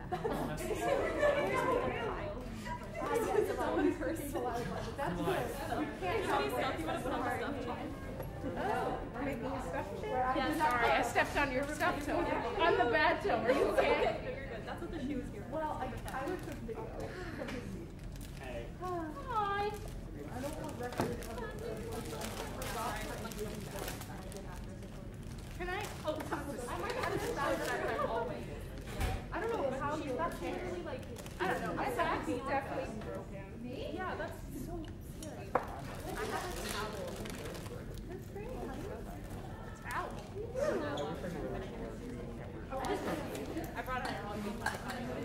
Sorry, I stepped on your stuffed toe. I'm the bad toe. Are you okay? No, you're good. That's what the shoe is here. Well, Tyler took video. Hey. Hi. I don't want record. Can I? Oh, I might have to stop that always. I don't know how you. That's usually like. I don't know. My back is definitely broken. Me? Yeah, that's so scary. I have a towel. That's great. Towel. I brought it along with my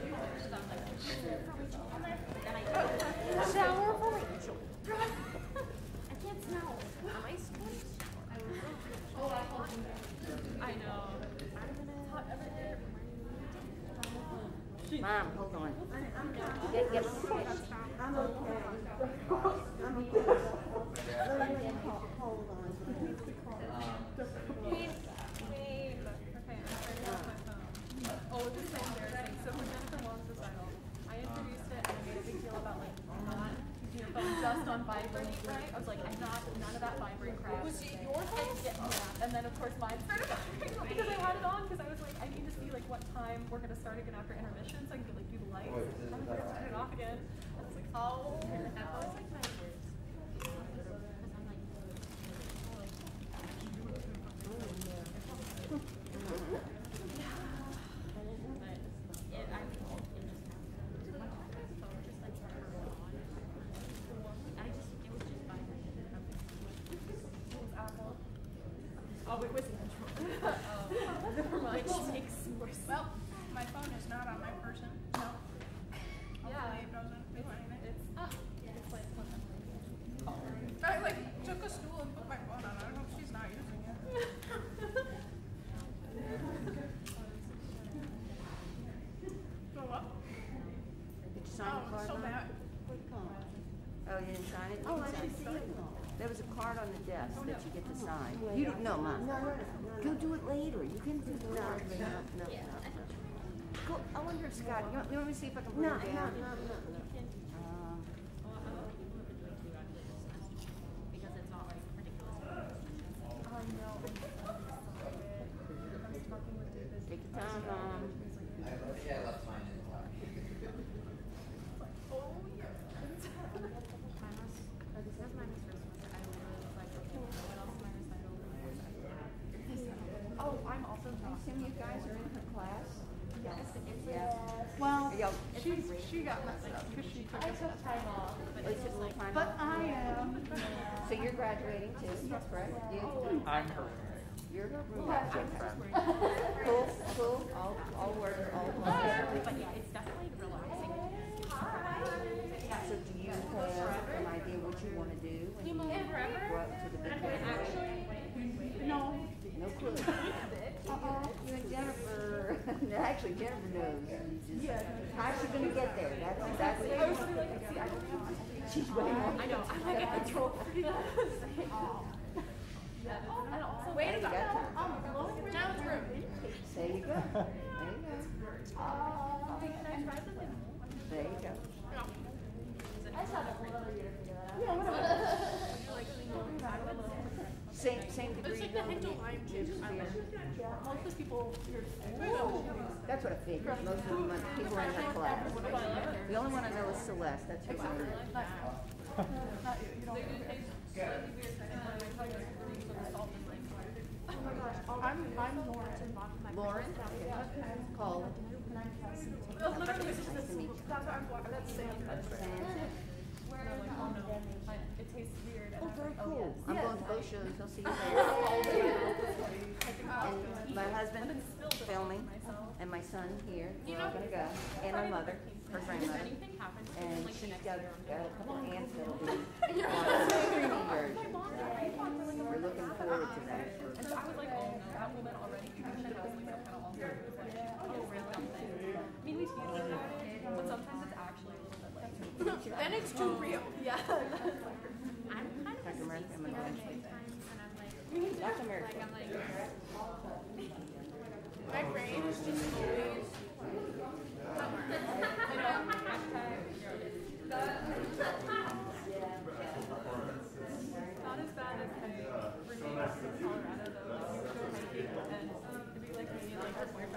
shower for Rachel. I can't smell. Am I squished? I know. Mom, hold on. Get I'm okay. I'm okay. Hold on. Babe. Okay, I'm turning off my phone. Oh, this is embarrassing. So for Jennifer Wong's recital, I introduced it and I made a big deal about like not keeping your phone just on vibrate, right? I was like, I'm not none of that vibrate crap. Was it your phone? Yeah. And then of course mine started vibrating because I had it on because I was like, I need to see like what time we're gonna start again after intermission so I can like do the lights. And I forgot to turn it off again. And I was like, oh, that was like my words. Oh, it was never mind. She makes worse. Well, my phone is not on my person. No. Yeah. It doesn't do anything. It's like I like took a stool and put my phone on. I hope she's not using it. So what? Did you sign the card? So Mom? bad. Oh, you didn't sign it? Oh, I didn't see it. There was a card on the desk that you get to sign. You don't know, Mom. No. Go do it later. You can do it. No. Go, I wonder if Scott, you want me to see if I can put it down? No. because it's not like ridiculous. Take your time, Mom. I left mine in the car. Oh, I'm also Some of you guys are in her class? Yes. Yeah. Well, Yo, she got messed up because she took I took time off, but is it's it just like. time But off? I am. So you're graduating too, correct? I'm her. You're her roommate. Cool. I'll work, But yeah, it's definitely relaxing. So do you have an idea what you want to do when you grow up to the big family? No. No clue. You and Jennifer, actually Jennifer knows. How's she going to get there? That's exactly she's way more. I know. I'm like a control freak. And also, Wait a minute. Now it's rude. There you go. There you go. There you go. I just had a whole other year to figure that out. Yeah, whatever. Same degree. It's like the hint of lime juice. Most of the people here. That's what I figured. Most of them people in that class. The only one I know is Celeste. That's who's on her. Not you. You don't. I'm Lauren. Lauren? Colin. Literally, it's just Nice to meet you. That's what I'm watching. That's Sam. it tastes weird. Oh, very cool. I'm going to both shows. I'll see you there. And my husband filming, and my son here. We're all going to go. And my mother, her grandmother. And she's got a couple of aunts that'll be on the screening version. We're looking forward to that. And so I was like, oh no, that woman already thinks she has like some kind of alter. It was like, oh really? I mean, we tease about it, but sometimes it's actually a little bit like. Then it's too real. Yeah. I'm kind of Dr. Murphy, I'm going to eventually. Dr. Murphy. My brain is just always.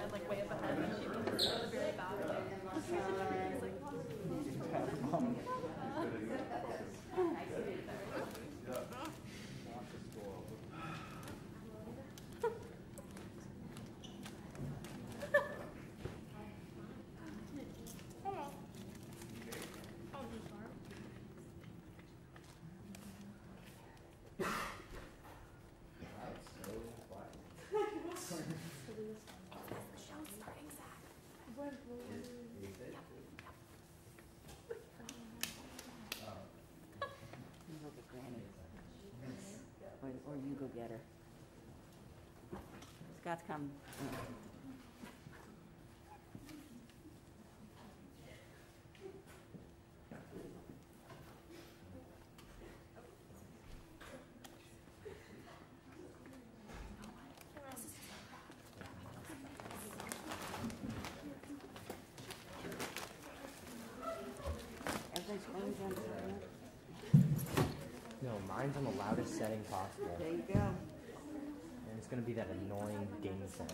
read like way up ahead, and she means it very badly. She's like, Go get Granny. Or you go get her. Scott's come. Everything's going down. No, mine's on the loudest setting possible. There you go. And it's gonna be that annoying ding sound.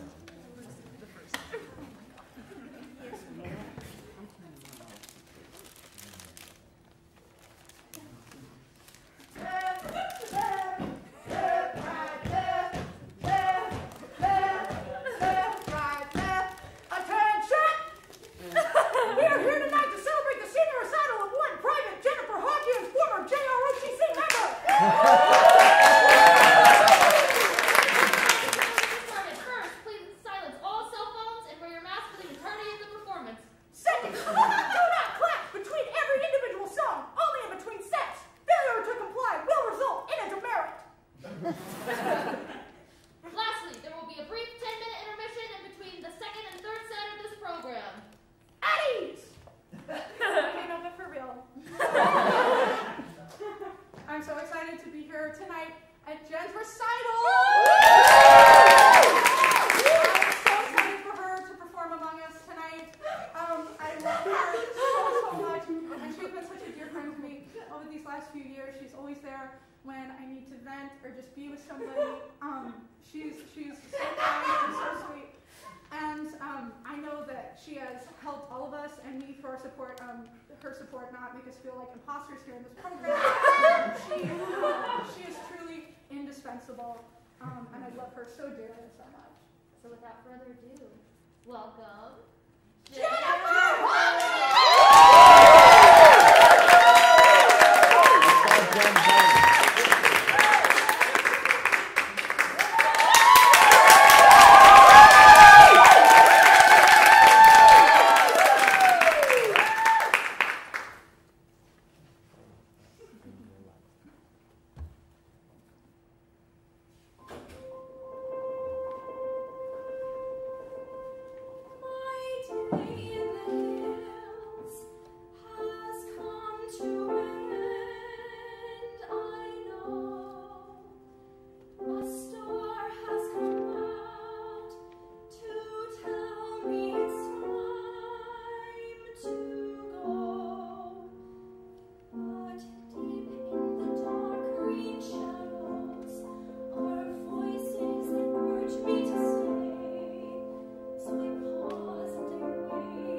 I'm so excited to be here tonight at Jen's recital. I'm so excited for her to perform among us tonight. I love her so much, and she's been such a dear friend to me over these last few years. She's always there when I need to vent or just be with somebody. She's so kind and so sweet. And I know that she has helped all of us and me through her support not make us feel like imposters here in this program. She is truly indispensable, and I love her so dearly so much. So without further ado, welcome Jennifer! me to stay, so I pause and I wait.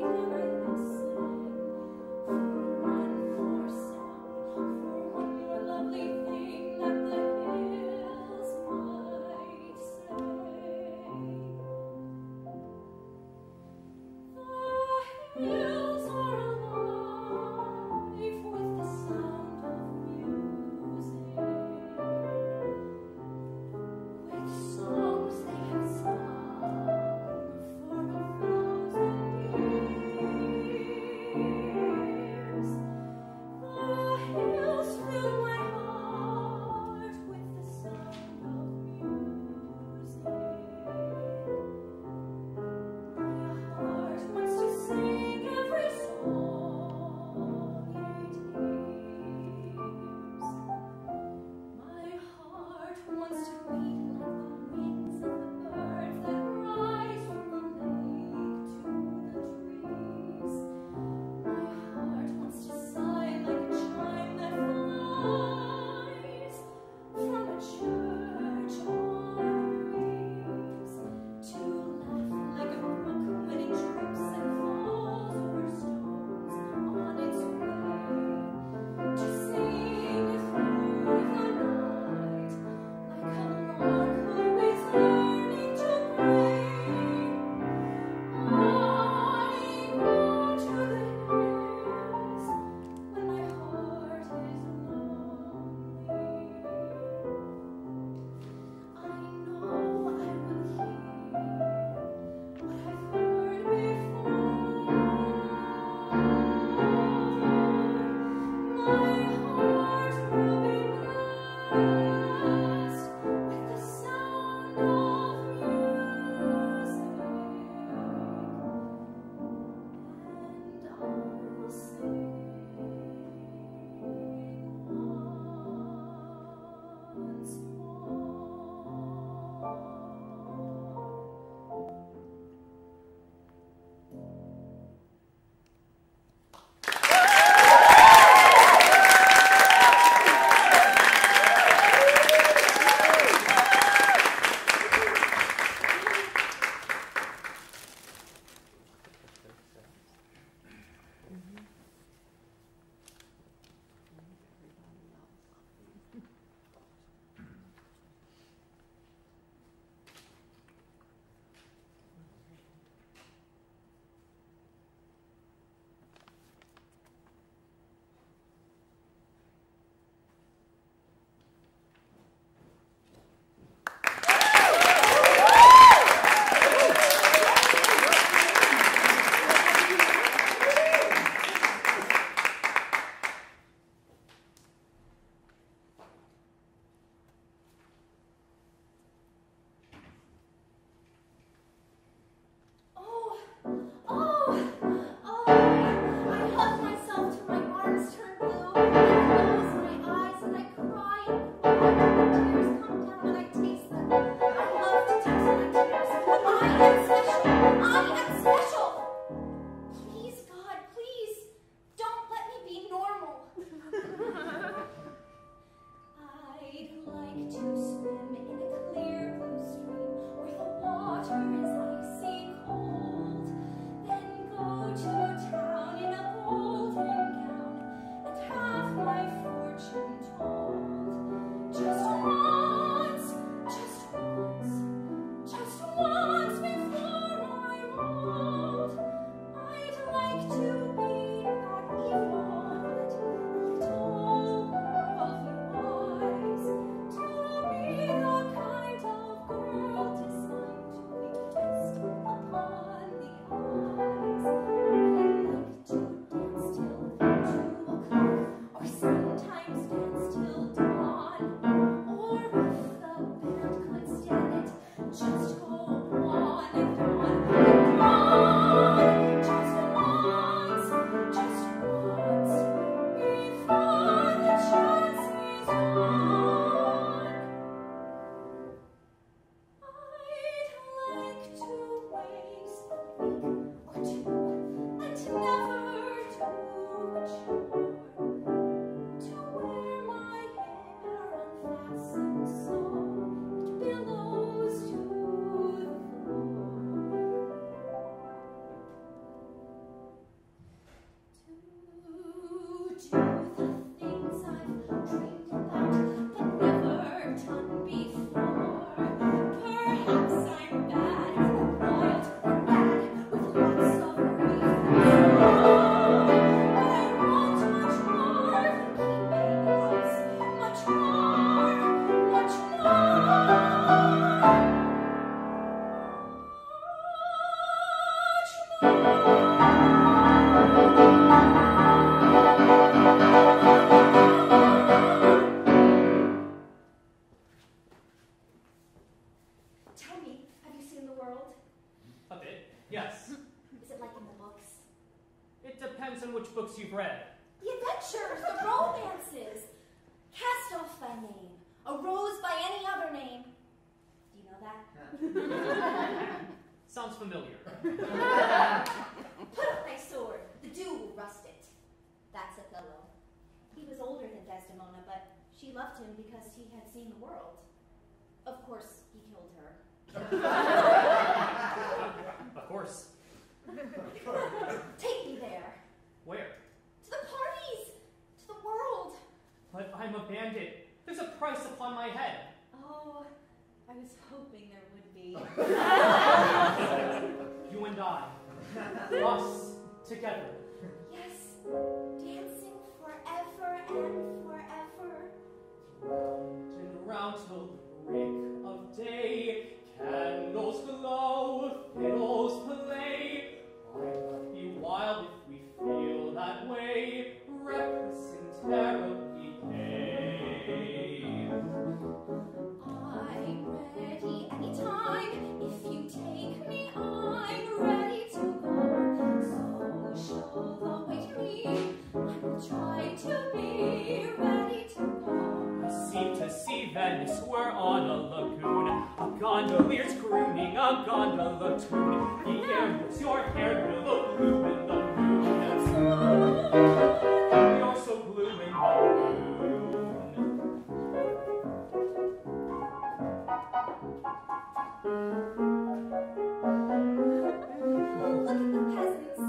Tell me, have you seen the world? A bit, yes. Is it like in the books? It depends on which books you've read. The adventures, the romances. Cast off thy name, a rose by any other name. Do you know that? Sounds familiar. Put up thy sword, the dew will rust it. That's Othello. He was older than Desdemona, but she loved him because he had seen the world. Of course, he killed her. Of course. Take me there. Where? To the parties, to the world. But I'm a bandit. There's a price upon my head. Oh, I was hoping there would be. You and I. Us together. Yes, dancing forever and forever. Round and round till the break of day. Candles glow, fiddles play. Might not be wild if we feel that way. Reckless and terribly gay. I'm ready anytime. If you take me, I'm ready to go. So show the way to me. I will try to be ready to go. Seem to see Venice, we're on a lagoon. A gondolier's crooning a gondola tune. The air moves your hair to the blue in the moon. You're so blue in the moon. Look at the peasants.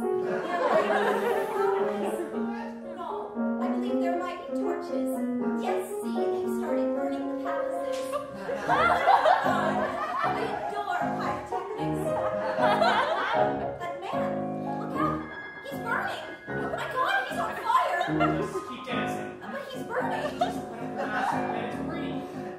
No, I believe there might be torches. Yes, see, they've started burning the palaces. I adore pyrotechnics. That man, look out, he's burning. Oh my God, he's on fire. Just keep dancing. But he's burning. And it's pretty.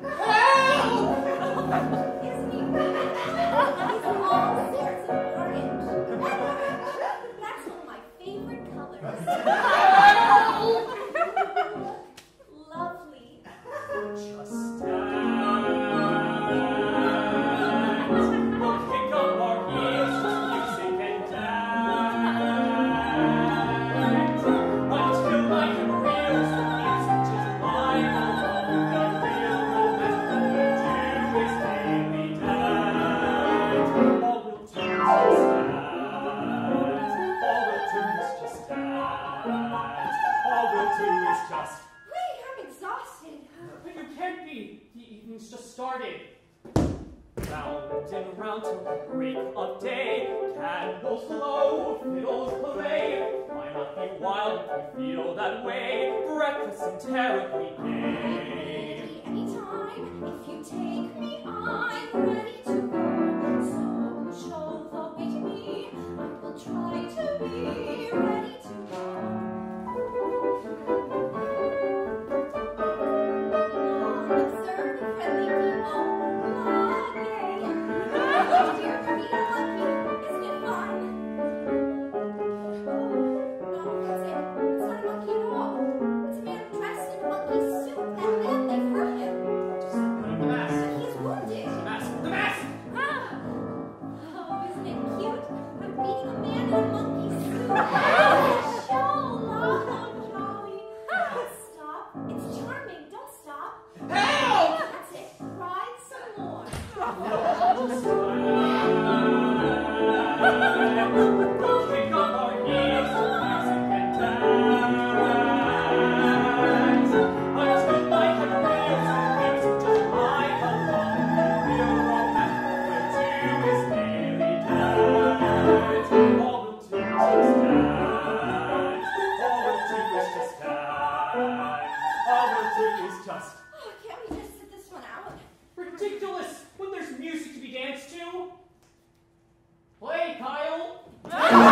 Isn't he? He's all sorts of orange. That's one of my favorite colors. Lovely. Just dance. We'll kick up our heels to music and dance. Until my reels the music just line alone. The real romance that we do is daily dance. All we'll do is just dance. All we'll do is just dance. All we'll do is just. Wait, I'm exhausted. But you can't be. The evening's just started. Round and round till the break of day. Candles glow, fiddles play. Why not be wild if we feel that way? Reckless and terribly I'm gay. ready anytime. If you take me, I'm ready to go. So show the way to me. I will try to be ready to go. Observe the friendly people. Gay. Oh dear, me lucky. Isn't it fun? Oh, no, that's it. It's not a monkey at all. It's a man dressed in a monkey suit. That man, they've hurt him. Just put on the mask. He's wounded. The mask. The mask! Oh, isn't it cute? I'm beating a man in a monkey suit. Show, how jolly. Don't stop. It's charming. Don't stop. Help! That's it. Cry some more. We'll kick up our heels to music and dance. Until my head reels the music just lie alone. The real romance that we do is daily dance. All we'll do is just dance. All we'll do is just dance. All we'll do is just. Oh, can't we just sit this one out? Ridiculous! When there's music to be danced to! Play, Kyle!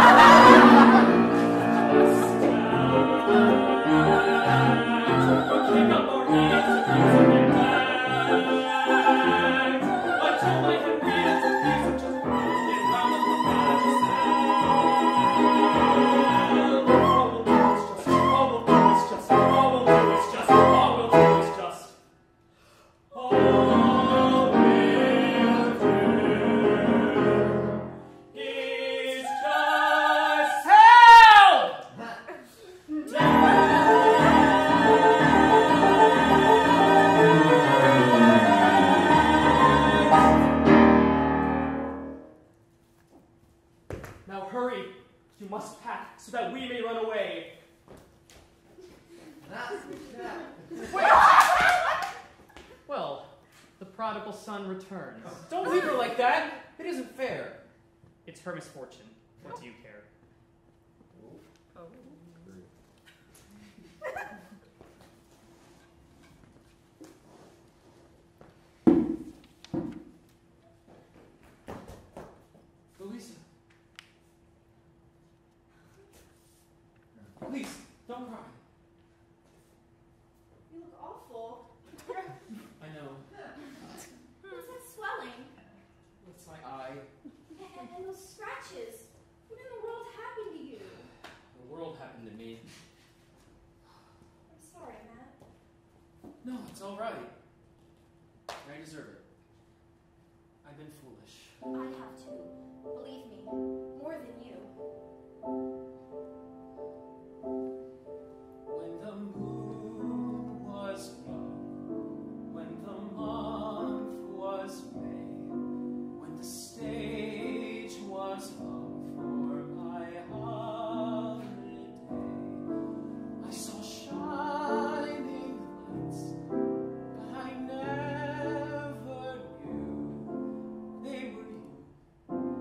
hurry. You must pack so that we may run away. Well, the prodigal son returns. Don't leave her like that. It isn't fair. It's her misfortune. What do you care? Louisa. Please, don't cry. You look awful. I know. What's that swelling? It's my eye. And those scratches. What in the world happened to you? The world happened to me. I'm sorry, Matt. No, it's all right. I deserve it. I've been foolish. I have to. Believe me, more than you. When the moon was young, when the month was May, when the stage was hung for my holiday, I saw shining lights, but I never knew they were you.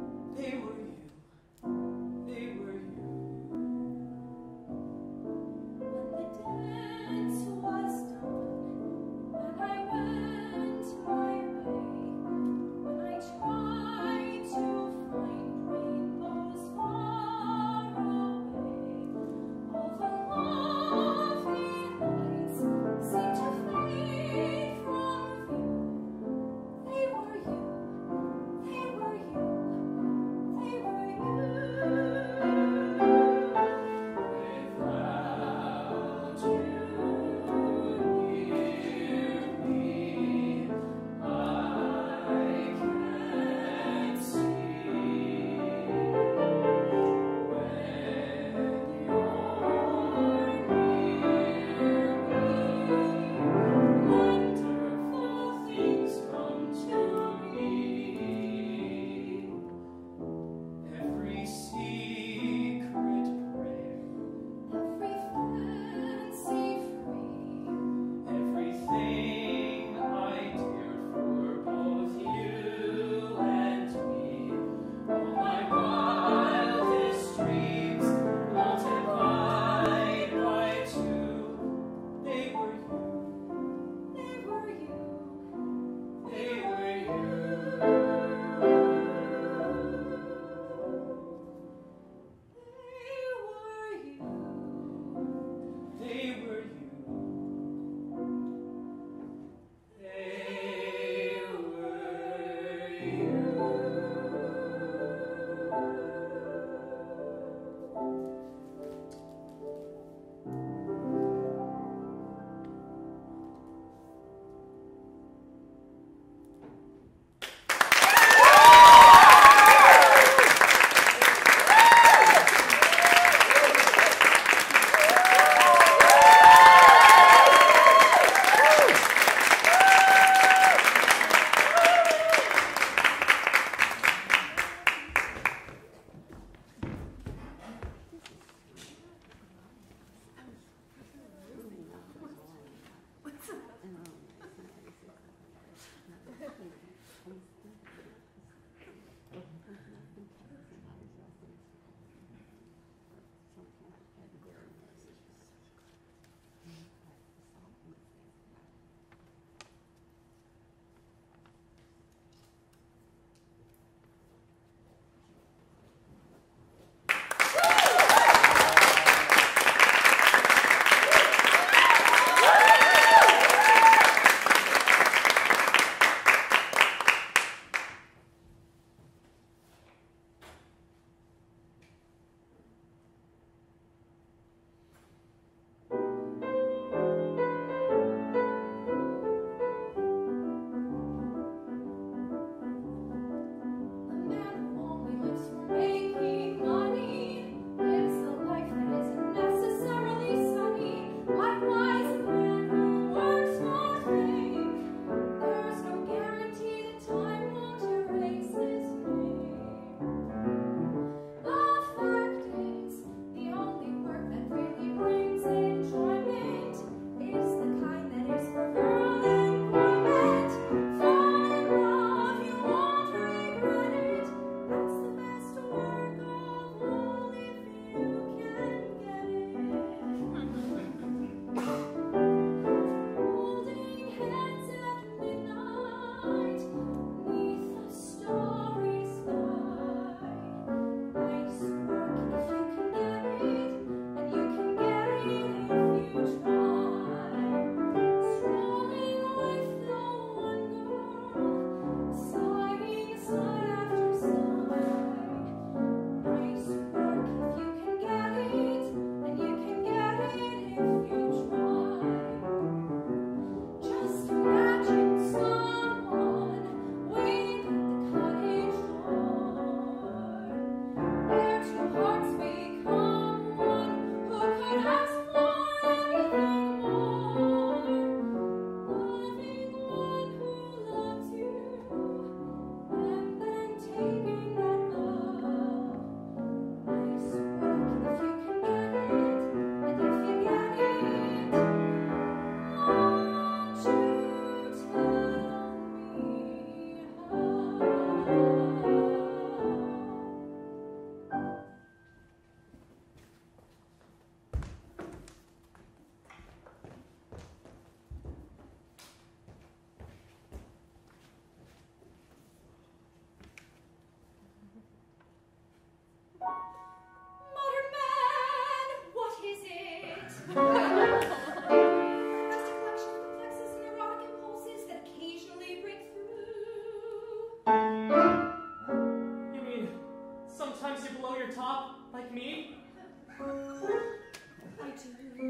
like me? I do.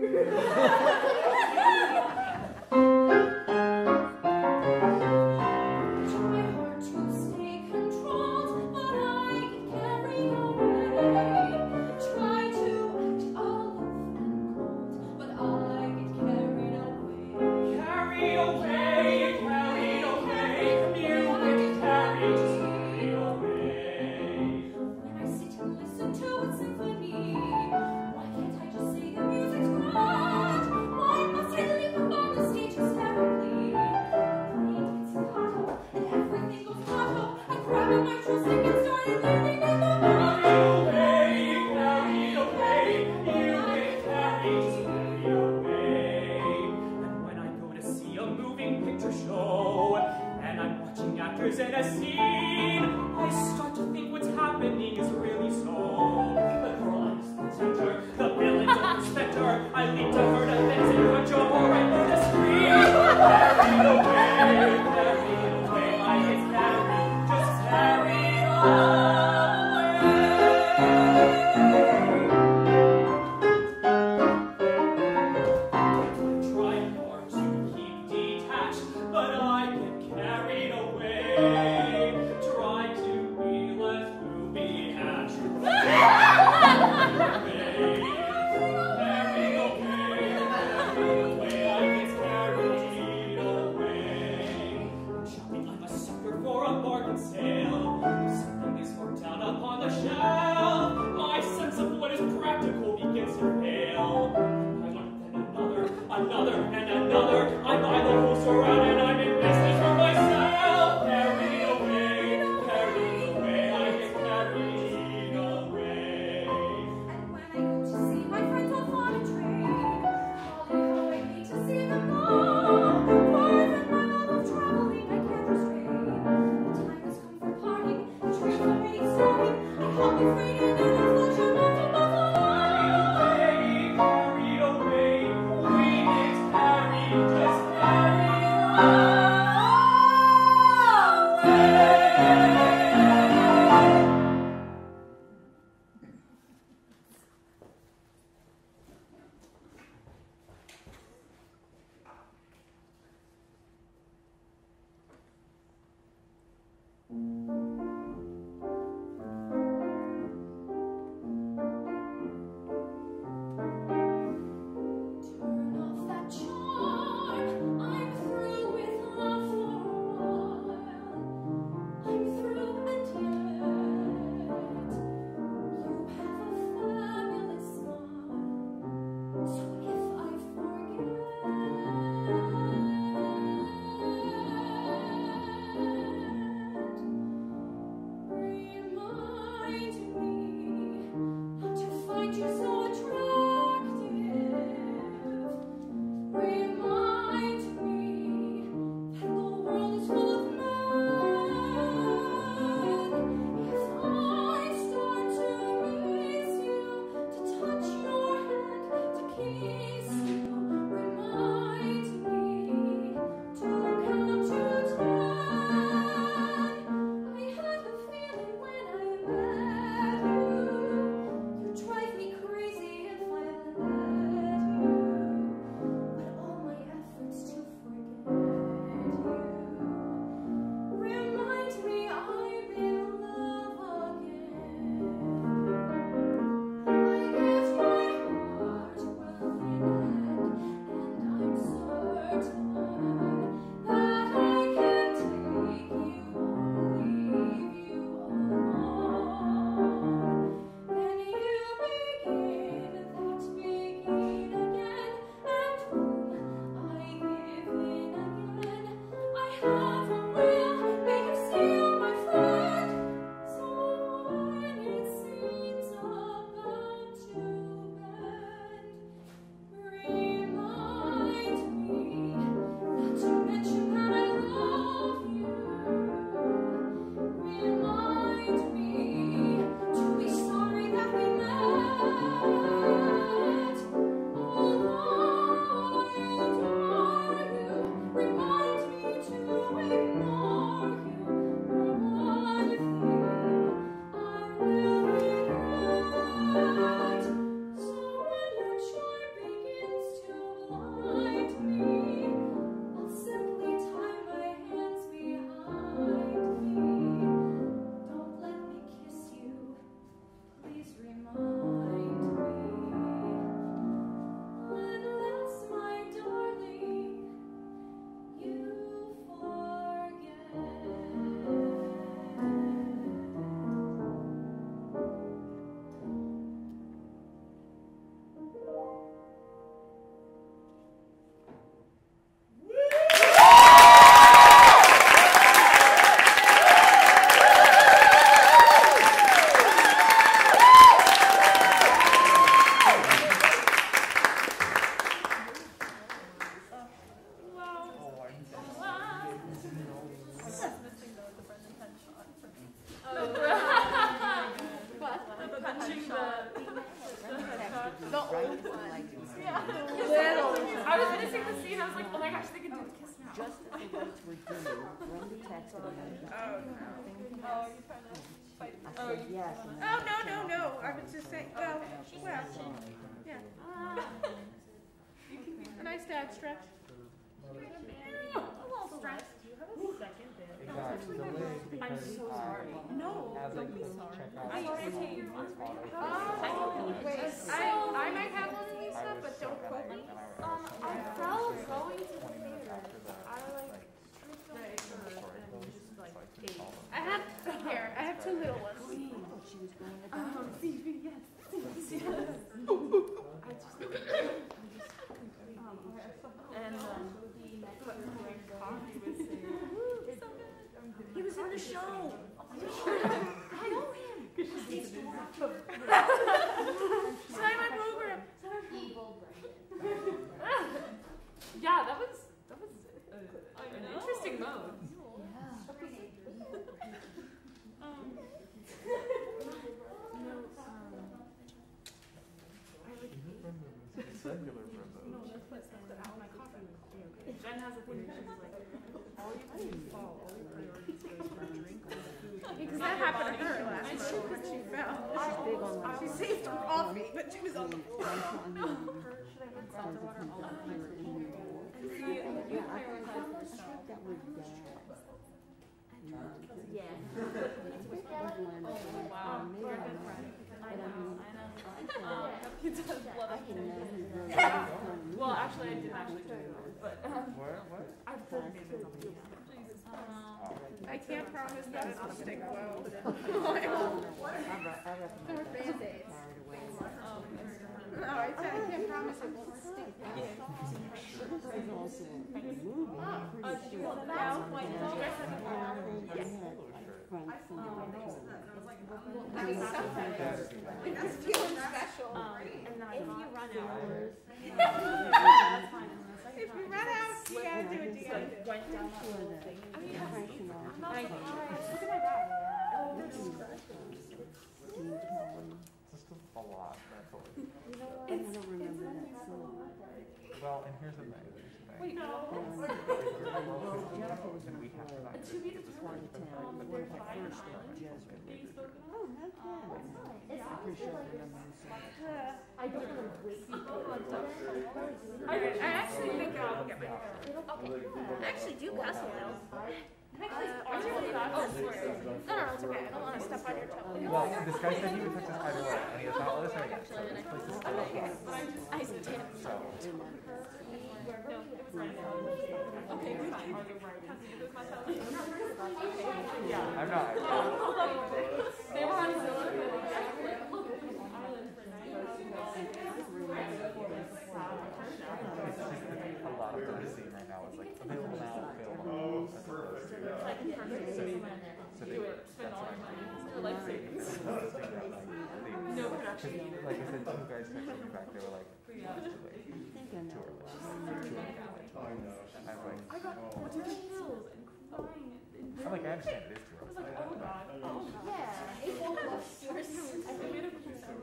Try hard to stay controlled, but I get carried away. Try to act aloof and cold, but I get carried away. Carried away, carried away. You get carried away. When I sit and listen to a symphony, why can't I just say the music's grand? Why must I leap up on the stage hysterically? Playing pizzicato, and everything goes auto. I grab a nitro stick and started living in the Carried away, you get carried away. And when I go to see a moving picture show, and I'm watching actors in a scene, I start to think what's happening is really so. The girl is the center, the villain's the specter. I leap to her defense and punch a hole right through the screen. Carried away, I get carried, just carried away. Try hard to keep detached, but I get carried away. Try to be less booby hatched. Carried away, I get carried away. Shopping, I'm a sucker for a bargain sale. Something is marked down upon the shelf. My sense of what is practical begins to fail. I want then another, and another. I buy the whole store out and I'm in business for myself. Carried away, I get carried away. And when I go to see my friends off on a train, golly, how I hate to see them go. For than my love of traveling, I can't restrain. The time has come for parting, the train's already starting. I hope you're afraid and then I'll flush your mouth from Buffalo. Carried away, we get carried, just carried away. Turn off that charm. I'm through with love for a while. I'm through and yet you have a fabulous smile. So if I remind me not to find you so attractive. Remind me that the world is full of men. If I start to miss you, to touch your hand, to kiss you, remind me to count to 10. I had a feeling when I met you, you drive me crazy. The old one. Yeah. I was finishing the scene. I was like, oh my gosh, they can do the kiss now. Just as the lights were dimming, Grundy texted me. Oh, you trying to fight? I said yes. And then Oh, no. I was just saying, well, yeah. A nice dad stretch. A little stressed. Exactly. The leg because I'm so sorry. No, as don't be I sorry. check out I irritate you. I might have one of these stuff, but don't quote me. I felt going to the theater. I like tripped on the curve and just like ate. I have two little ones. she was going to CV, yes. Yes. I just and he was in the show. I know him. It's Sign my program. Yeah, that was an interesting mode. Jen has a thing where she's like, all you priorities goes for drink or food. Because that happened to her last month when she fell. She saved her coffee, but she was on the floor. Should I put salt or water all over my food? And see, you prioritize yourself. That was bad. Yeah. Oh, wow. We're a good friend. I know. I can never Well, actually, I didn't actually do it, but What? I've heard maybe something. I can't promise that it'll stick well. Or Band-Aids. No, I said I can't promise it won't stick That's feeling special. And then if you run out, If you run out, you gotta do it together. went down that whole thing. I mean, I'm not surprised. Look at my dad. Just a lot, mentally. I don't remember that song. Well, and here's the thing. Wait, no. Jennifer was And we have to not To be determined. one of the first that Jez released. Oh, no kidding. I'm pretty sure I remember the song. I don't know. I actually think I'll get my hair. I actually do cuss a little. Are you really not? No, it's okay. I don't want to step on your toe. Well, this guy said he would touch us either way, and he has not let us know yet. So this place is still Okay. I did. so. Okay, fine. I'm not. They were on Zillow. It's just that a lot of what I'm seeing right now is like available now, available as opposed to so they that's what I'm Life savings. No production needed. like I said, two guys texted me back, they were like, too early. And I'm like, I got chills and crying. I'm like, I understand it is too I was early. like, oh god. Oh god. Yeah. It won't look worse. I made a cool sound.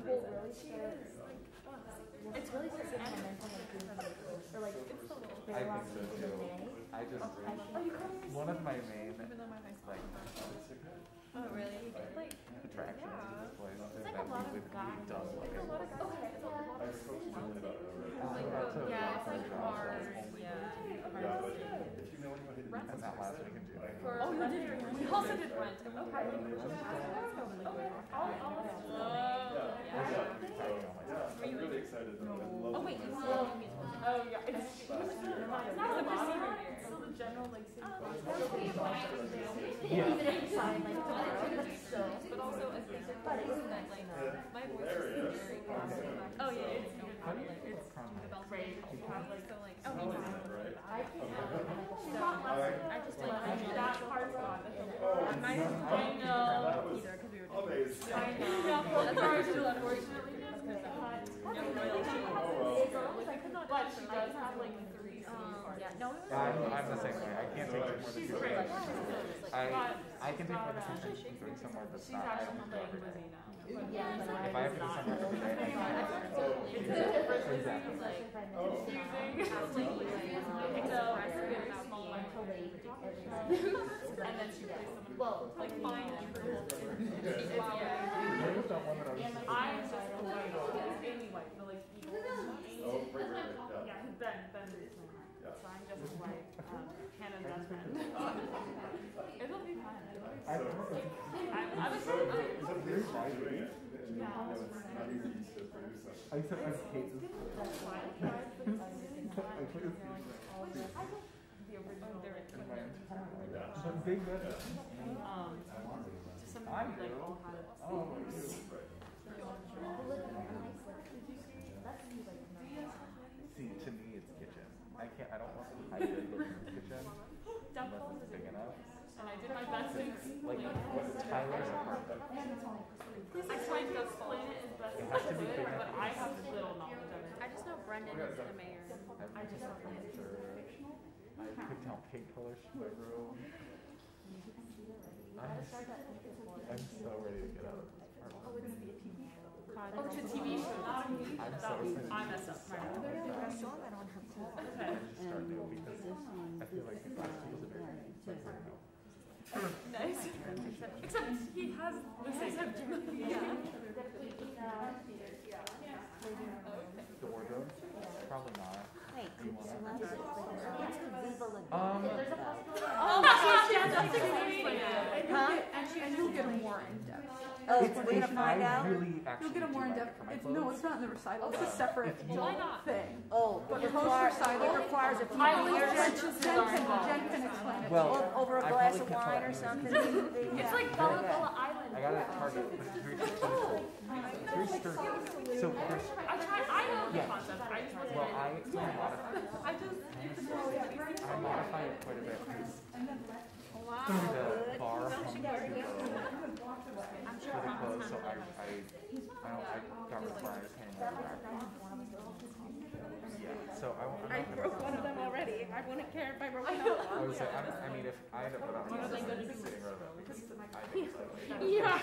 It's really or like it's the little I think so too. I just, one of my main, like, Oh, really? Like, attractions to this place is like that a lot we of would guys. be done Like a lot of guys. Okay, it's a lot of yeah, it's like hard. Yeah. and that last week in June. Oh, you did. We also did rent. Okay. Oh wait, you saw me. Oh yeah, it's not the procedure. It's still the general like city. Even inside like so, but also as they said, but isn't that like my voice is very passive. Oh yeah, It's great. You have like so like I can I just like that part gone. I know either because we were just I know. That's why I was still unfortunately but she does have like 3 scenes. yeah, no, I'm the same way. I can't take more than 2 hours. I can take more than 2 hours from somewhere that's She's not. I actually don't playing know. Lizzie now. If I have to do something every day, exactly. And then she plays someone like fine and cruel. There was that one that I was. I'm just Amy White, the like evil. Yeah, Ben. So I'm just like Hannah's best friend. It'll be fun. I'm excited. It's very lively. Yeah. I said I hate this. I put it The original. in my but big better. I do. Oh, see, to me, it's kitchen. I don't want to hide it in the kitchen unless it's big enough. And I did my best to explain it. Tyler's apartment. I tried to explain it as best as I could, but I have little knowledge of it. I just know Brendan is the mayor. I just have to I could tell paint colors from my room. I'm so ready to get out of this apartment. Oh, it's a TV show. I'm so excited. I messed up. I saw that on her phone. I just start new because I feel like the last two was a bit Nice. Except he has the same. Yeah. The wardrobe? Probably not. Wait, Do you want so it? that's it. What's the Viva Lagoon? Oh, that's exciting. Huh? And you'll get them more in depth. Oh, we're gonna find out? Really You'll actually get them more in do depth. like it for my No, clothes. it's not in the recital. It's a separate Why not? thing. Oh, But it the post requires, recital it requires a few Highly years. Jen can explain it. Well, Over a I glass probably of can't tell wine that or in something. the It's like Bella Bella Island. I got it at Target, but it's very sturdy. It's very sturdy. So there's, I know the concept. I just wasn't well, ready. I just, I modify it quite a bit because wow. the bar comes to really close, so I got rid of flyers hanging everywhere. Yeah, so I broke one of them already. I wouldn't care if I broke another I one. would say, I mean, if I end up without one, it's sitting right over because I think it's like, Yeah.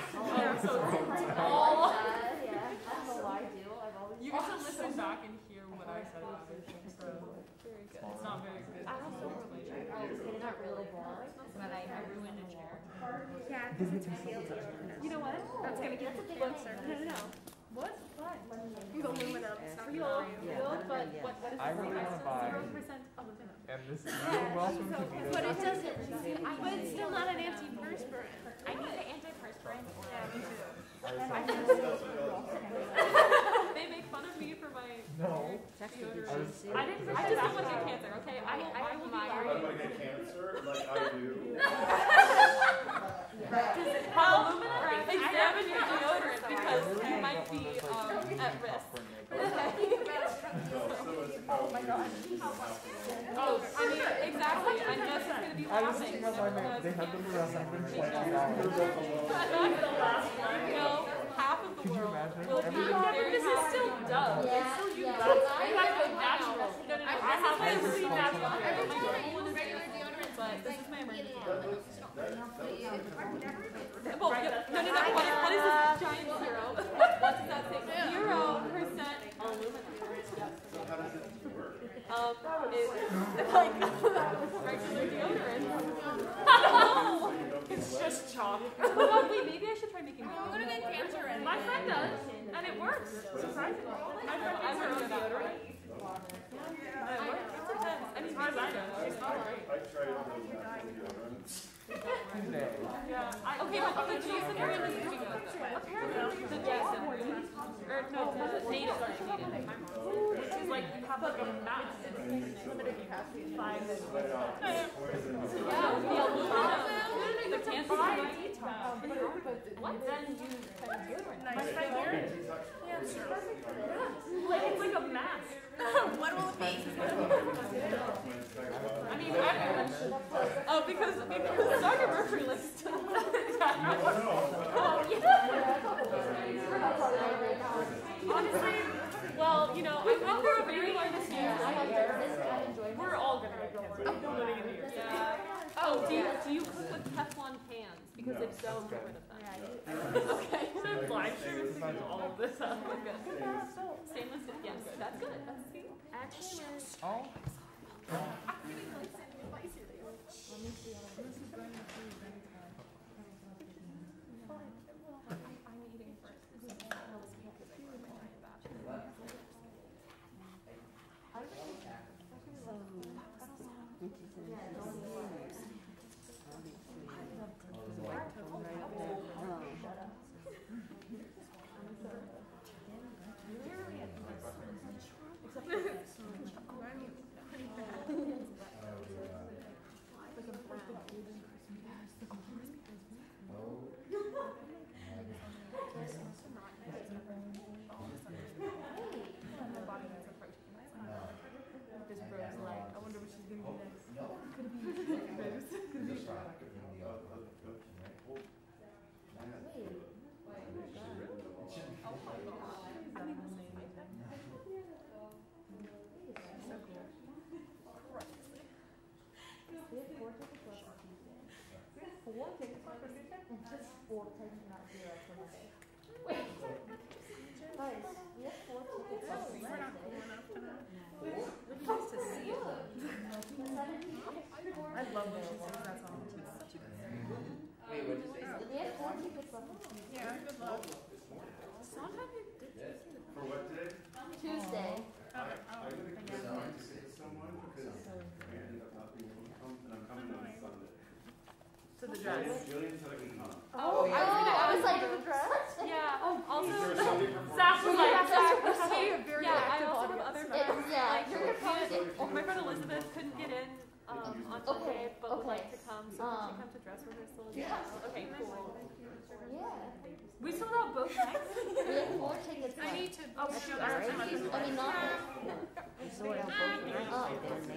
You get to listen back and hear what I said about it. So very good. It's not very good. I don't know. It's not really good, but I ruined a chair. Yeah, because it's a You know what? That's gonna get the closer. No. What? The aluminum. It's not Real, but yeah. what is I really want to buy, 0% aluminum. and this is, you're welcome to be But there. it doesn't, but it's still not an antiperspirant. I need an antiperspirant. Yeah, me too. I They make fun of me for my No. deodorant. I just don't want to get cancer, okay? I will be I'm lying. like a cancer, like I do. Examine your deodorant because you might be at risk. Oh, I mean, exactly. I'm just going to be I was laughing. thinking about my man, they had them for $120. You know, half of the Could you world imagine? will be very This is still dumb. It's still you. You have to go natural. No, I have my really natural hair. My regular normal is deodorant, but this is my emergency. Well, Well, no. What is this giant zero? What does that say? 0% aluminum. It's like regular deodorant. No, it's just chalk. Oh my god, wait, maybe I should try making I'm gonna get cancer in. My friend does, and it works. Surprisingly. My friend makes her own deodorant. And it works. It's intense. I mean, I know. It's not right. I tried those deodorants. Yeah. Okay, but the Jason area is pretty good though. Apparently the Jason area, or no, the native, which is like you have like a mass. Yeah, the aluminum, the cancer. What? Then you kind of deodorant. My friend here. Like it's like a mask. What will it be? I mean, oh, because Dr. Murphy likes to. Oh, yeah. Honestly, well, you know, I've been through a very large scale. We're all gonna get cancer living in here. Oh, do you cook with Teflon pans? Because if so, get rid of them. Yeah. Okay. So blind service Besides all of this up. We're good. Stainless. Stainless steel. Yes, that's good. That's see. Actually, Oh. Actually, like sending advice here. I'm eating first. I'll speak because I broke my diet batch. For what day? Tuesday. I didn't get to see someone because I ended up not being able to come, and I'm coming on Sunday. To the dress. Julian said I could come. Oh, I was like, yeah. Also, Is there Sunday performance? Zach was like, very yeah, I active also have audience. other friends. Yeah. Like, my friend Elizabeth couldn't get in on Sunday, but would like to come. So can she come to dress rehearsal? Yeah. Okay, cool. Yeah. We sold out both nights. We have 4 tickets left. I need to. Oh, shoot. I don't know. I mean, not. We sold out both nights. Oh.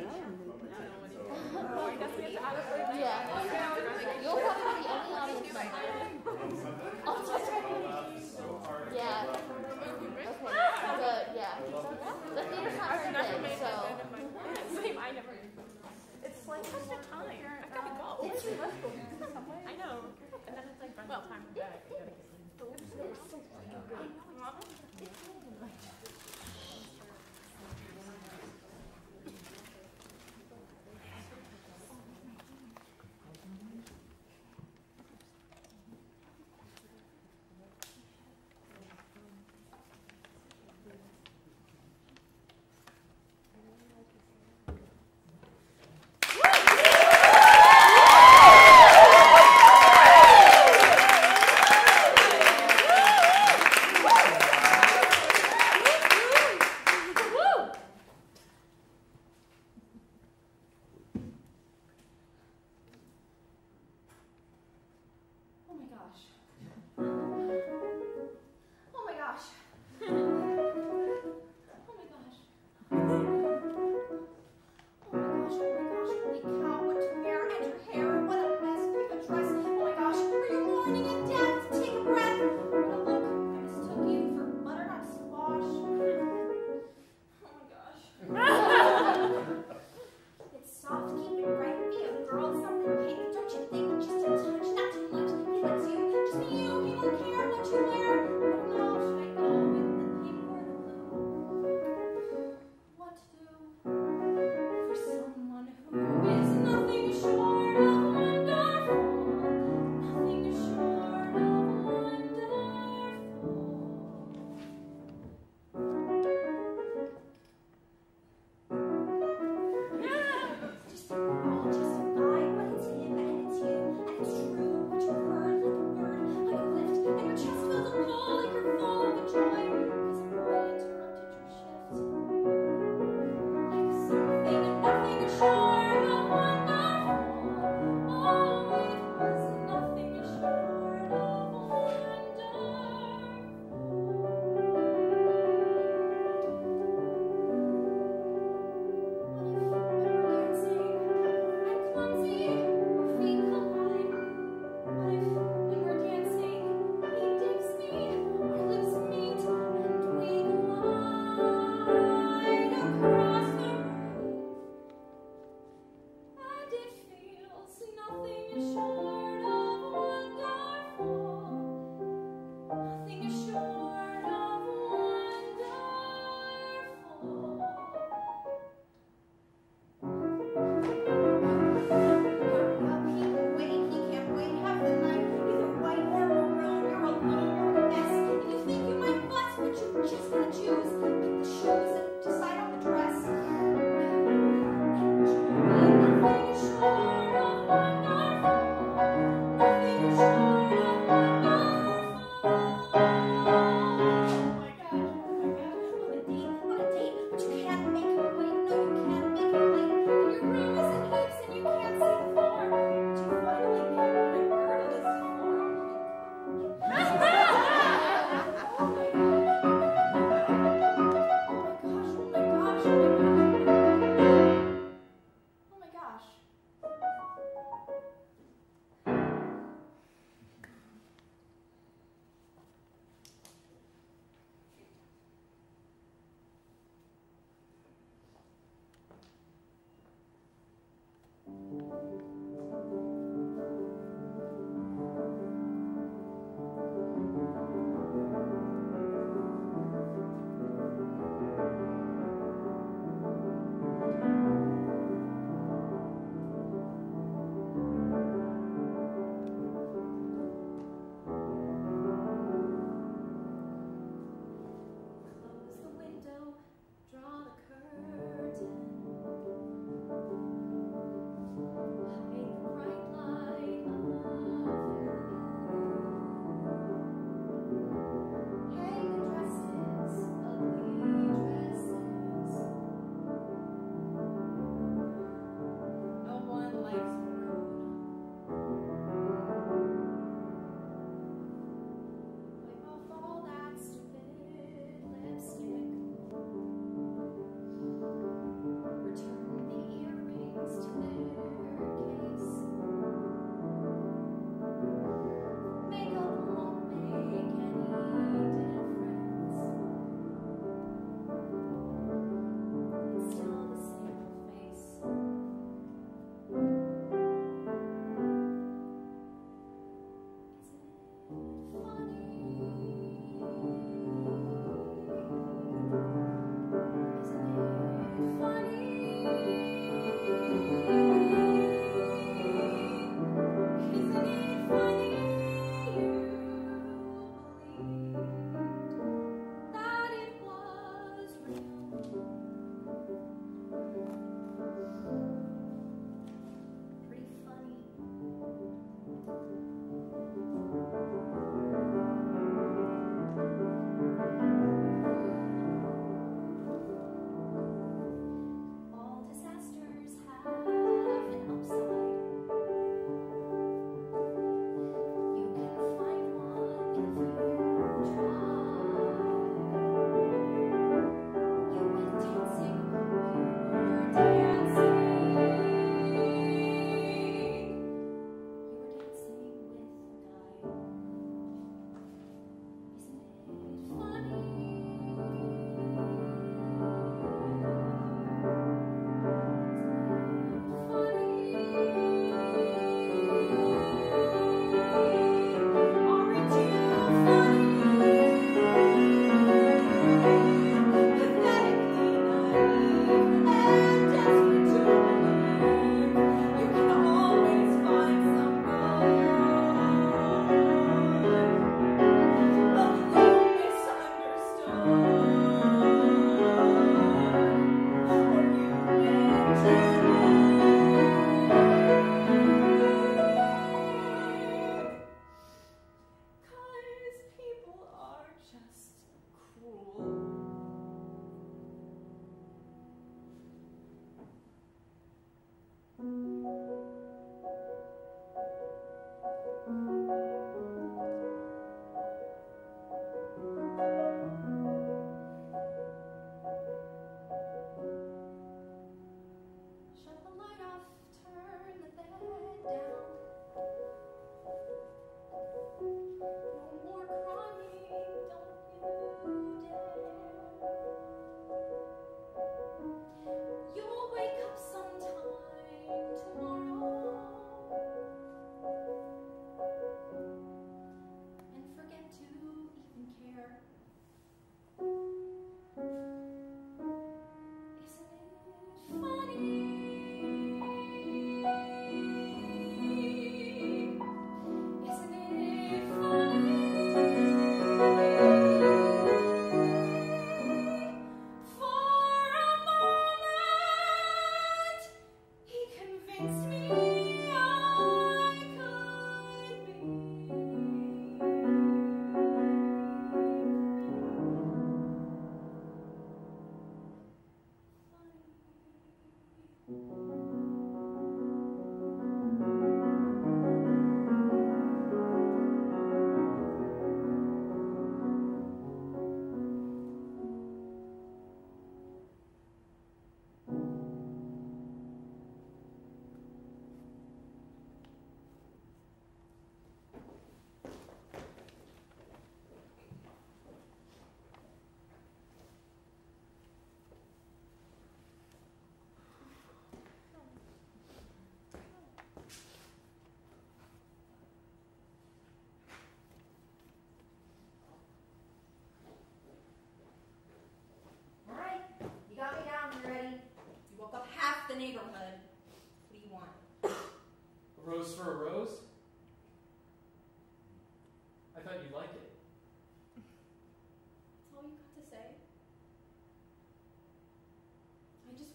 I guess we have to add a third night. Yeah. You'll probably be the only audience member. Oh, yeah. Okay. Good. Yeah. The theater's not very big, so. Same. I never. It's like what's the time? I gotta go. It's I know. And then it's like by the time we're back, I gotta get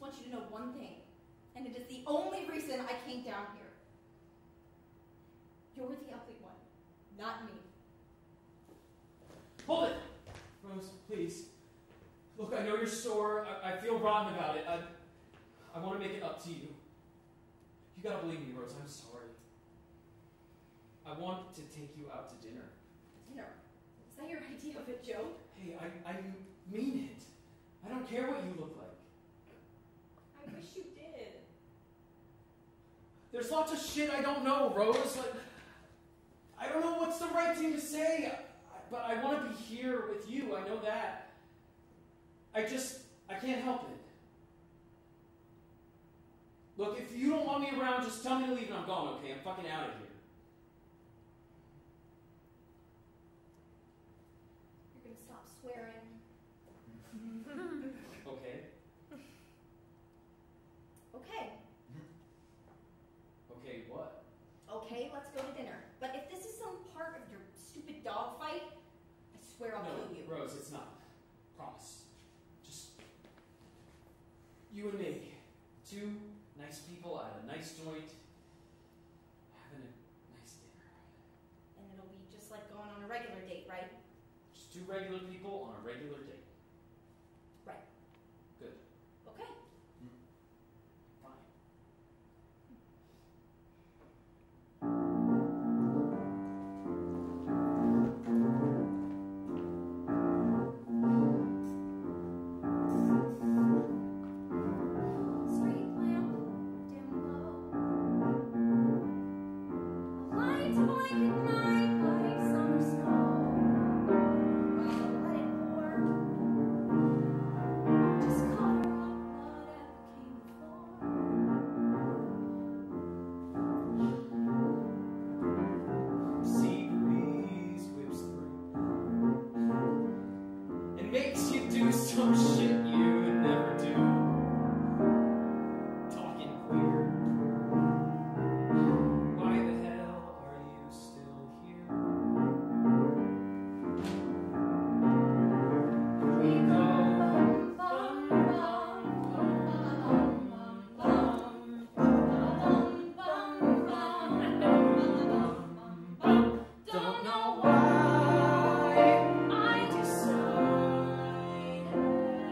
want you to know one thing, and it is the only reason I came down here. You're the ugly one, not me. Hold it! Rose, please. Look, I know you're sore. I feel rotten about it. I want to make it up to you. You gotta believe me, Rose. I'm sorry. I want to take you out to dinner. Dinner? Is that your idea of a joke? Hey, I mean it. I don't care what you look like. I wish you did. There's lots of shit I don't know, Rose. Like, I don't know what's the right thing to say, but I want to be here with you. I know that. I can't help it. Look, if you don't want me around, just tell me to leave and I'm gone, okay? I'm fucking out of here. You're gonna stop swearing. Okay. Okay. Okay, what? Okay, let's go to dinner. But if this is some part of your stupid dog fight, I swear I'll kill you. Rose, it's not. Promise. Just you and me. Two nice people at a nice joint, having a nice dinner. And it'll be just like going on a regular date, right? Just two regular people on a regular date. Right. Good. Okay. Fine. Street lamp, dim low. A light to blanket night like summer snow. Well, let it pour. Just cover up whatever came before. Sea breeze whips through and makes you do some shit you would never do. Talking queer. Why the hell are you still here? We go bum bum don't know why I decided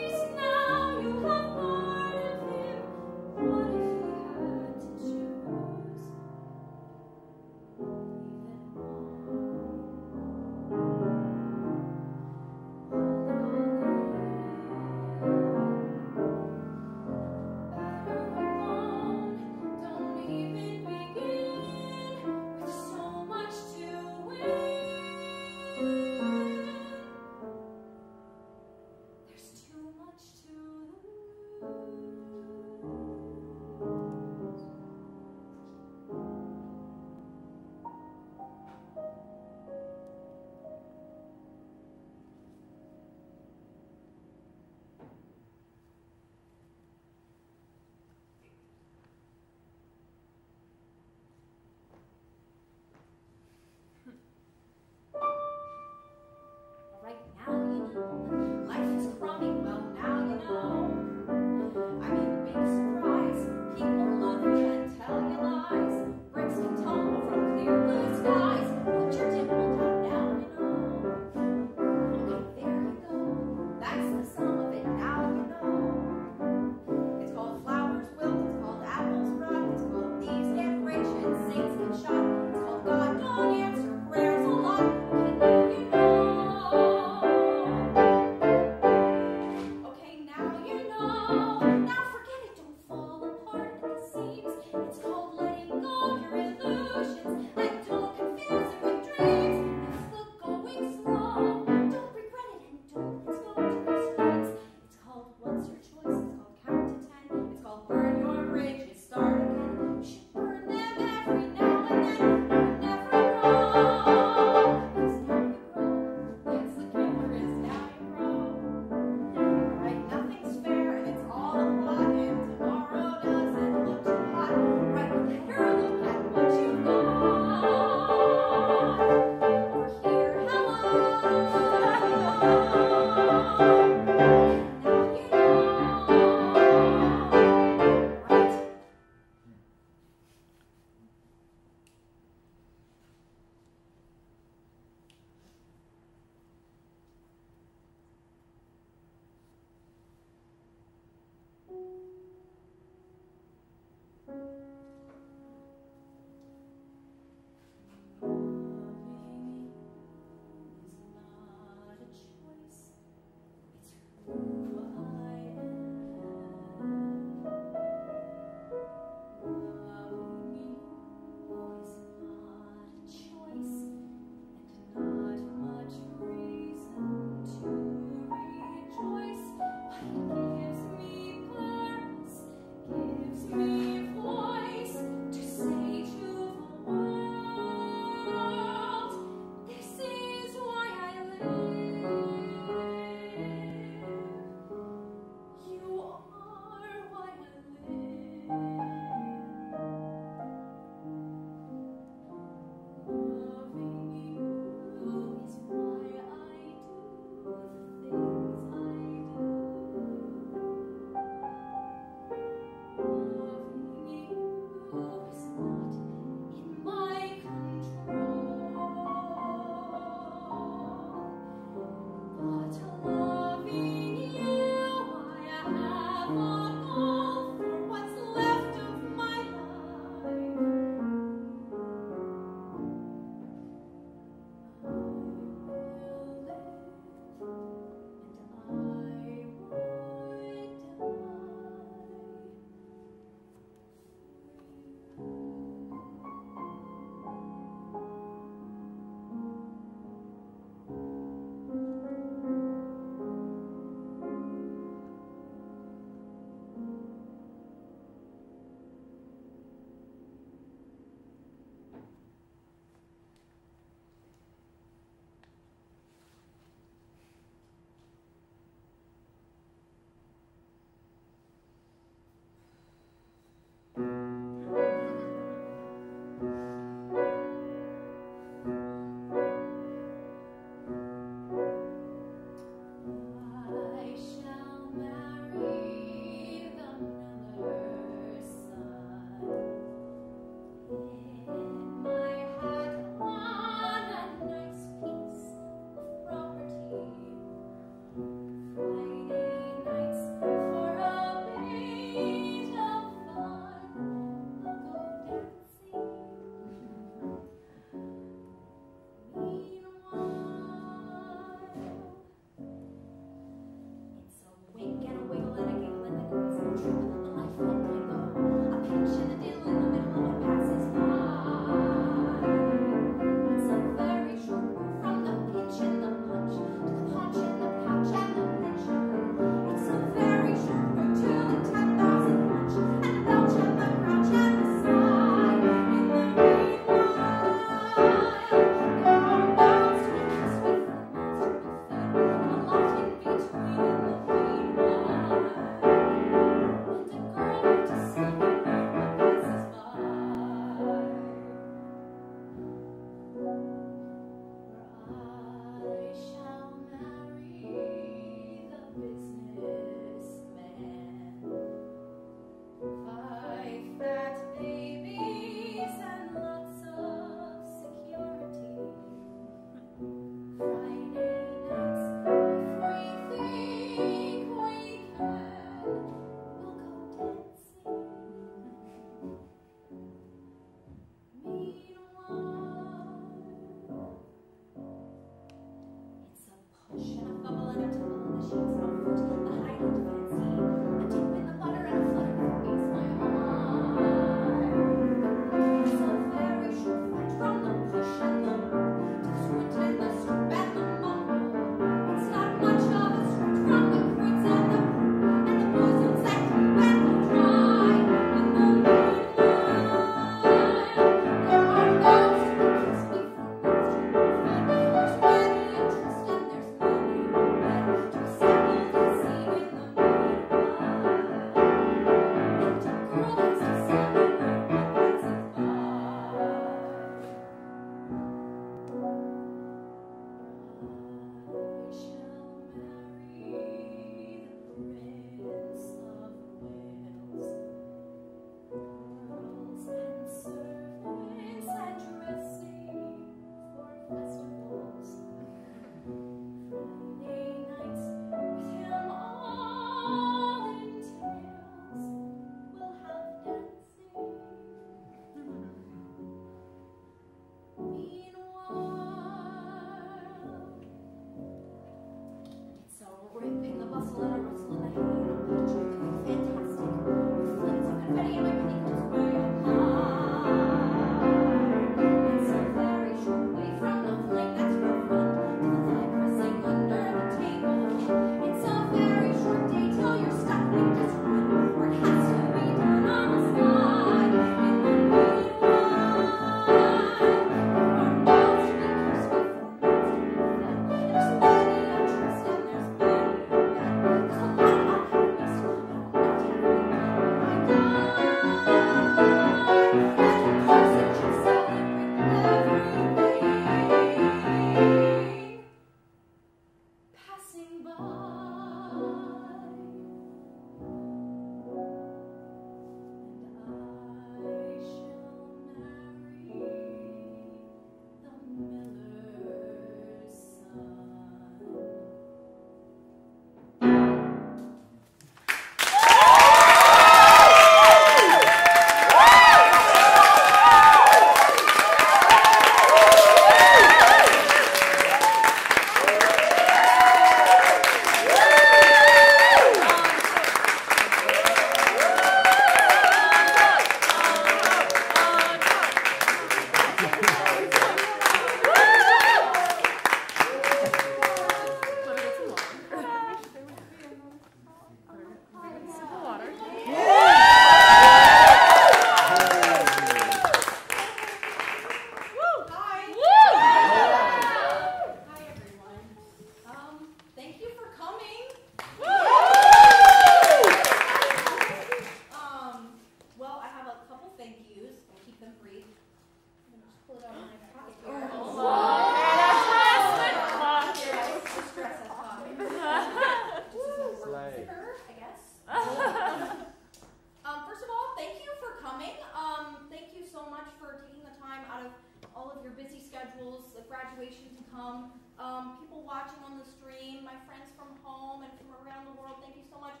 People watching on the stream, my friends from home and from around the world, thank you so much.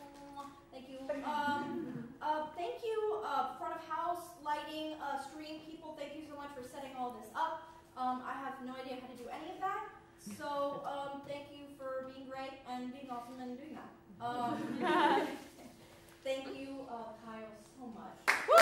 Thank you. Thank you, front of house, lighting, stream people, thank you so much for setting all this up. I have no idea how to do any of that, so thank you for being great and being awesome and doing that. Thank you, Kyle, so much.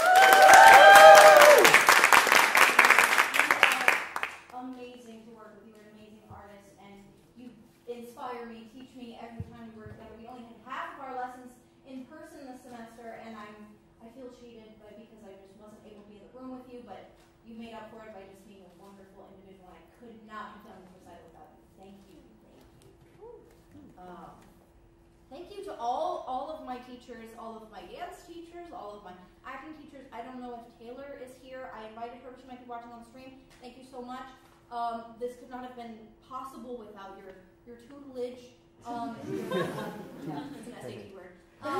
Amazing to work with you. You're an amazing artist, and you inspire me, teach me every time we work together. We only had half of our lessons in person this semester, and I feel cheated because I just wasn't able to be in the room with you, but you made up for it by just being a wonderful individual, and I could not have done this recital without you. Thank you. Thank you to all of my teachers, all of my dance teachers, all of my acting teachers. I don't know if Taylor is here. I invited her. She might be watching on the stream. Thank you so much. This could not have been possible without your tutelage. It's an SAT word.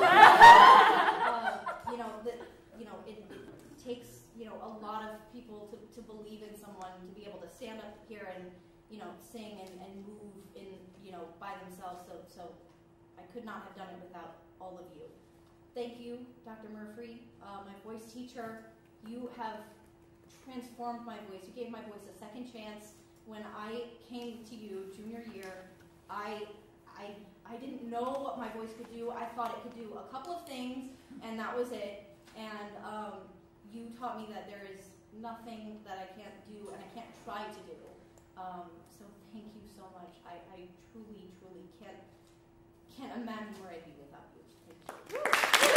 It takes a lot of people to believe in someone to be able to stand up here and sing and move in by themselves. So I could not have done it without all of you. Thank you, Dr. Murphy, my voice teacher. You have transformed my voice. You gave my voice a second chance. When I came to you junior year, I didn't know what my voice could do. I thought it could do a couple of things, and that was it. And you taught me that there is nothing that I can't do and I can't try to do. So thank you so much. I truly, truly can't imagine where I'd be without you. Thank you.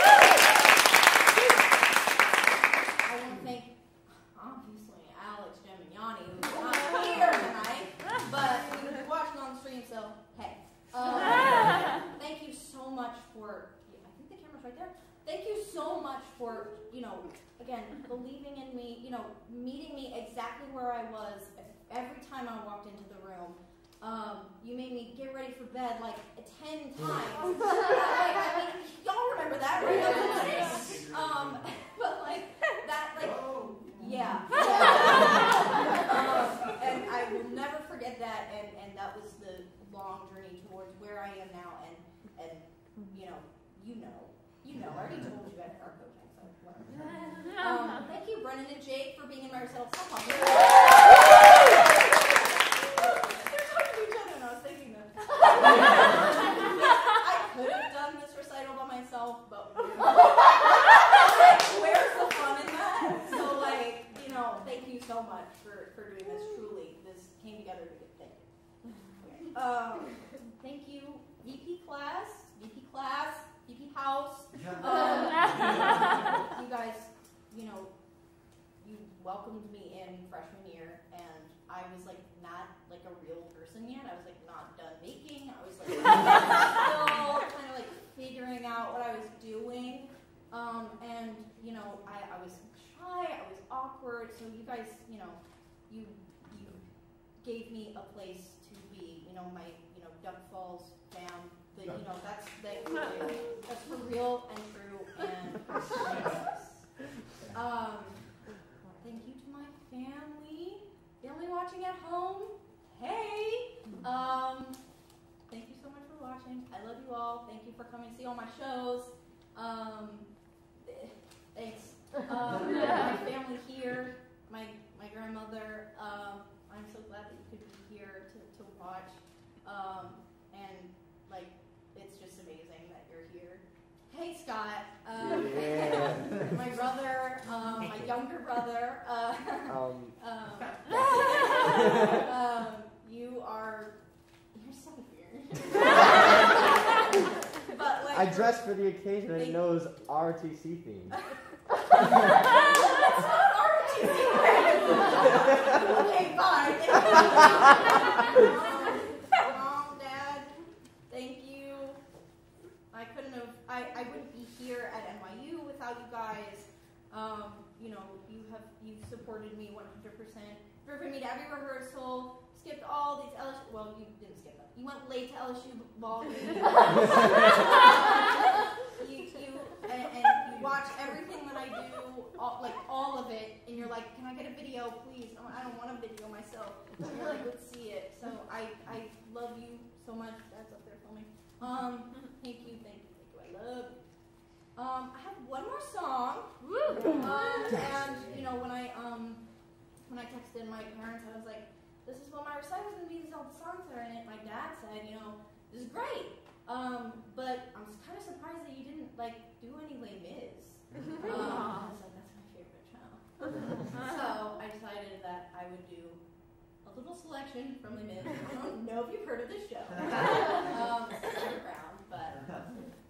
I want to thank, obviously, Alex Gemignani, who's not here tonight, but he's watching on the stream, so hey. Thank you so much for, I think the camera's right there. Thank you so much for, again, believing in me, meeting me exactly where I was every time I walked into the room. You made me get ready for bed like 10 times. Y'all remember that, right? Yeah. And I will never forget that, and that was the long journey towards where I am now, and I already told you at our coaching, so whatever. Thank you, Brennan and Jake, for being in my recital. Stop talking. They're talking to each other, and I was thinking that. I for doing this. Truly, this came together to get thank you. Okay. Thank you, VP class, VP house. You guys, you welcomed me in freshman year, and I was like not like a real person yet. I was like not done making. I was like still kind of like figuring out what I was doing. And I was shy, I was awkward, so you guys, you gave me a place to be, my, Duck Falls fam, that's for real and true, and thank you to my family watching at home, hey, thank you so much for watching, I love you all, thank you for coming to see all my shows, thanks. My family here, my grandmother, I'm so glad that you could be here to watch. And like, it's just amazing that you're here. Hey Scott, my brother, my younger brother, you're so weird. But like, I dressed for the occasion and it knows RTC theme. That's not RTC. Okay, fine. Mom, Dad, thank you. I wouldn't be here at NYU without you guys. You've supported me 100%. Driven me to every rehearsal, skipped all these LSU, well, you didn't skip them. You went late to LSU ball games. And you watch everything that I do, all of it, and you're like, can I get a video, please? Oh, I don't want a video myself. And you're like, let's see it. So I love you so much. Dad's up there filming. Thank you, I love you. I have one more song. And when I texted my parents, I was like, this is what my recital's gonna be, these are all the songs that are in it. My dad said, this is great. But I'm kind of surprised that you didn't do any Les Mis. I was like, that's my favorite show. So I decided that I would do a little selection from Les Mis. I don't know if you've heard of this show. It's underground, but